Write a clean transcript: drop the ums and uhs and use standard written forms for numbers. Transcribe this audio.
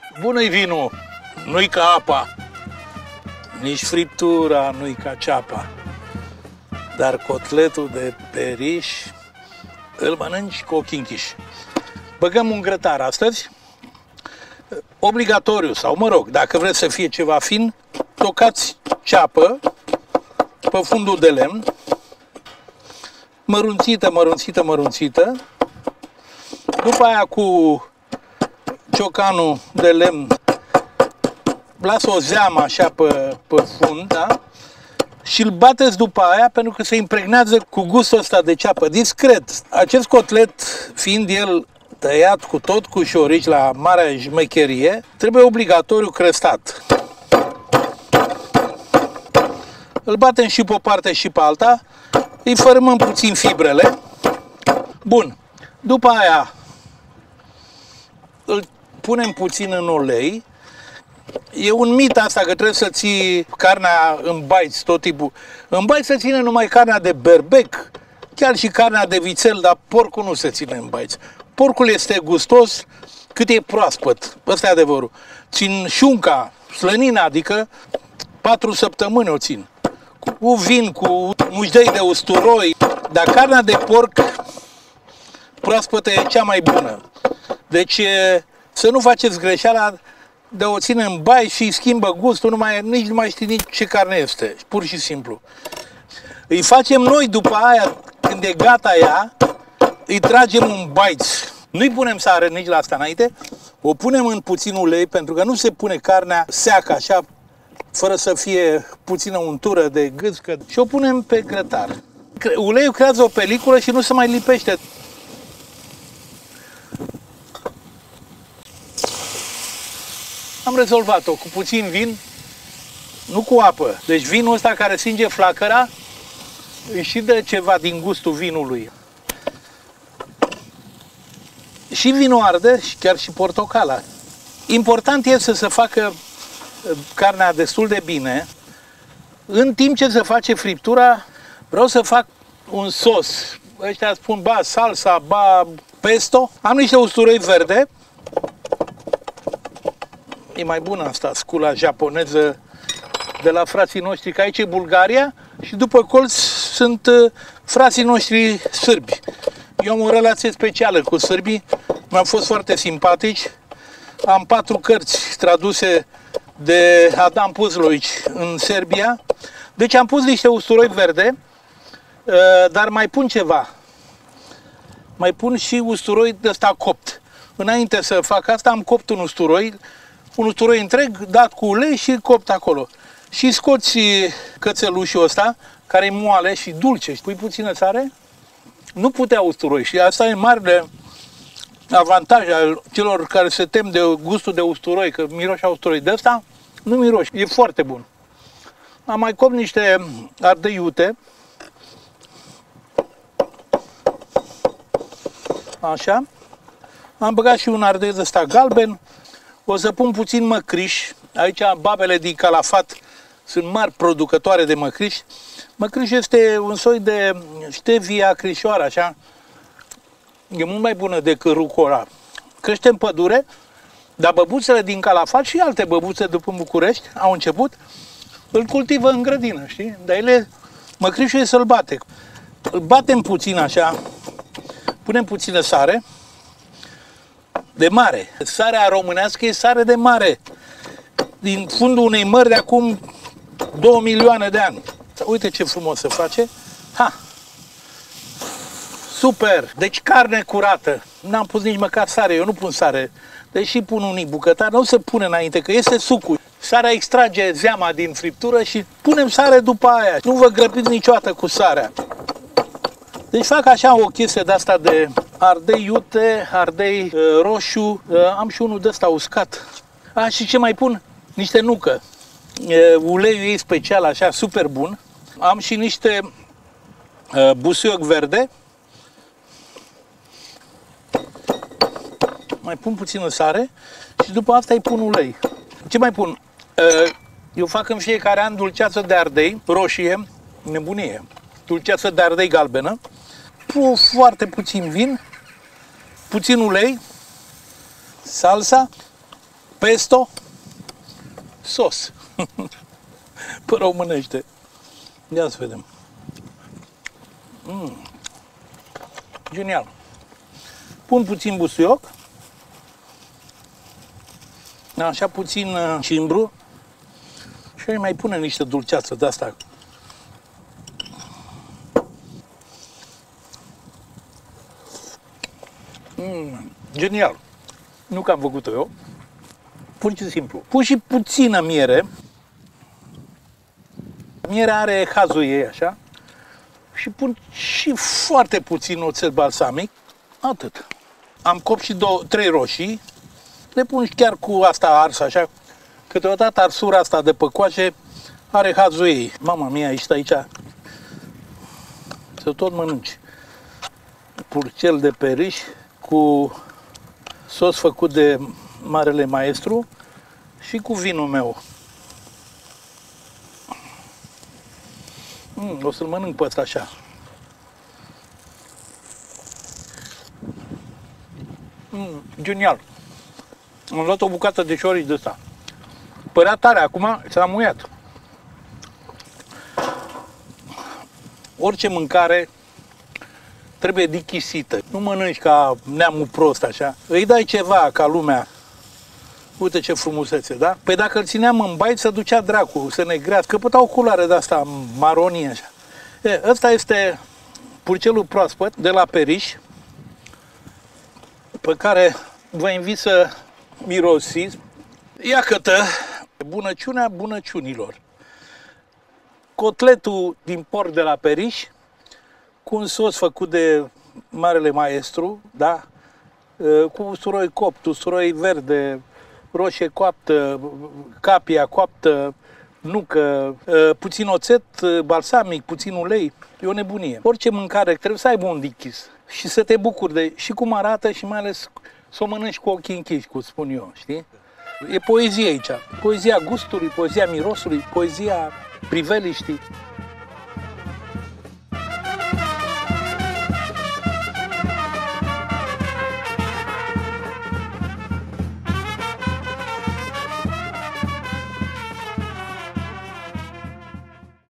Bună-i vinul, nu-i ca apa, nici friptura nu-i ca ceapa, dar cotletul de periș îl mănânci cu ochii închiși. Băgăm un grătar astăzi, obligatoriu, sau mă rog, dacă vreți să fie ceva fin, tocați ceapă pe fundul de lemn, mărunțită, mărunțită, mărunțită, după aia cu ciocanul de lemn lasă o zeamă așa pe fund, da? Și îl bateți după aia pentru că se impregnează cu gustul ăsta de ceapă, discret. Acest cotlet, fiind el tăiat cu tot cu șorici la marea șmecherie, trebuie obligatoriu crăstat. Îl batem și pe o parte și pe alta, îi fărâmăm puțin fibrele. Bun. După aia îl punem puțin în ulei. E un mit asta că trebuie să ții carnea în baiți tot timpul. În baiți se ține numai carnea de berbec, chiar și carnea de vițel, dar porcul nu se ține în baiți. Porcul este gustos cât e proaspăt, ăsta e adevărul. Țin șunca, slănina, adică 4 săptămâni o țin. Cu vin, cu mușdei de usturoi, dar carnea de porc proaspătă e cea mai bună. Deci să nu faceți greșeala de o ține în bai și îi schimbă gustul, nici nu mai știi nici ce carne este, pur și simplu. Îi facem noi după aia, când e gata ea, îi tragem în baiți. Nu-i punem sare nici la asta înainte, o punem în puțin ulei, pentru că nu se pune carnea seacă așa, fără să fie puțină untură de gâscă, și o punem pe grătar. Uleiul creează o peliculă și nu se mai lipește. Am rezolvat-o cu puțin vin, nu cu apă. Deci vinul ăsta care singe flacăra îi și dă ceva din gustul vinului. Și vinul arde și chiar și portocala. Important este să se facă carnea destul de bine. În timp ce se face friptura, vreau să fac un sos. Ăștia spun ba salsa, ba pesto. Am niște usturoi verde. E mai bună asta, scula japoneză de la frații noștri, că aici e Bulgaria și după colț sunt frații noștri sârbi. Eu am o relație specială cu sârbii, mi-au fost foarte simpatici. Am 4 cărți traduse de Adam Puzlovic în Serbia. Deci am pus niște usturoi verde, dar mai pun ceva. Mai pun și usturoi de ăsta copt. Înainte să fac asta am copt un usturoi întreg, dat cu ulei și copt acolo. Și scoți cățelușul ăsta, care e moale și dulce. Pui puțină sare, nu putea usturoi. Și asta e mare avantaj al celor care se tem de gustul de usturoi, că miroși a usturoi. De ăsta nu miroși, e foarte bun. Am mai copt niște ardei iute. Așa. Am băgat și un ardei ăsta galben. O să pun puțin măcriș. Aici babele din Calafat sunt mari producătoare de măcriș. Măcriș este un soi de stevia acrișoară, așa. E mult mai bună decât rucola. Crește în pădure, dar băbuțele din Calafat și alte băbuțe după București au început, îl cultivă în grădină, știi? Dar măcrișul e sălbatic. Îl batem puțin așa, punem puțină sare, de mare. Sarea românească e sare de mare. Din fundul unei mări de acum 2 milioane de ani. Uite ce frumos se face. Ha! Super! Deci carne curată. N-am pus nici măcar sare. Eu nu pun sare. Deși pun unii bucătari, nu se pune înainte, că este sucul. Sarea extrage zeama din friptură și punem sare după aia. Nu vă grăbiți niciodată cu sarea. Deci fac așa o chestie de asta de ardei iute, ardei roșu, am și unul de ăsta uscat. Și ce mai pun? Niște nucă. Uleiul ei special, așa, super bun. Am și niște busuioc verde. Mai pun puțină sare și după asta îi pun ulei. Ce mai pun? Eu fac în fiecare an dulceață de ardei roșie, nebunie. Dulceață de ardei galbenă. Pun foarte puțin vin, puțin ulei, salsa pesto, sos. Pe românește. Ia să vedem. Genial. Pun puțin busuioc. Așa puțin cimbru. Și mai pune niște dulceață de asta. Genial. Nu că am făcut-o eu. Pur și simplu. Pun și puțină miere. Mierea are hazul ei așa. Și pun și foarte puțin oțet balsamic. Atât. Am copt și 3 roșii. Le pun chiar cu asta ars așa. Câteodată arsura asta de păcoașe are hazul ei. Mama mia, ești aici. Să tot mănânci. Purcel de periș cu sos făcut de Marele Maestru și cu vinul meu. O să-l mănânc pe ăsta așa. Genial. Am luat o bucată de șorici de ăsta. Părea tare, acum s-a muiat. Orice mâncare trebuie dichisită. Nu mănânci ca neamul prost așa. Îi dai ceva ca lumea. Uite ce frumusețe, da? Păi dacă îl țineam în bait, se ducea dracu, să negrească. Căpăta o culoare de asta maronie așa. Ăsta este purcelul proaspăt de la Periș, pe care vă invit să mirosiți. Iată bunăciunea bunăciunilor. Cotletul din porc de la Periș, cu un sos făcut de Marele Maestru, da? Cu usturoi copt, usturoi verde, roșie coaptă, capia coaptă, nucă, puțin oțet, balsamic, puțin ulei. E o nebunie. Orice mâncare trebuie să aibă un dichis și să te bucuri de și cum arată și mai ales să o mănânci cu ochii închiși, cum spun eu, știi? E poezie aici. Poezia gustului, poezia mirosului, poezia priveliștii.